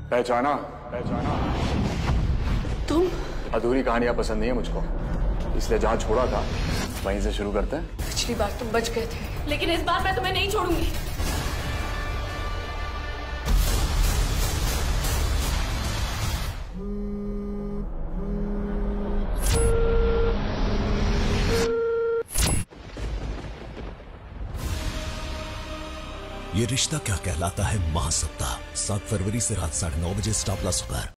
पहचाना? पहचाना? तुम? अधूरी कहानियां पसंद नहीं है मुझको, इसलिए जहां छोड़ा था वहीं से शुरू करते हैं। पिछली बार तुम बच गए थे, लेकिन इस बार मैं तुम्हें नहीं छोड़ूंगी। ये रिश्ता क्या कहलाता है महासप्ताह 7 फरवरी से रात 9:30 बजे स्टार प्लस पर।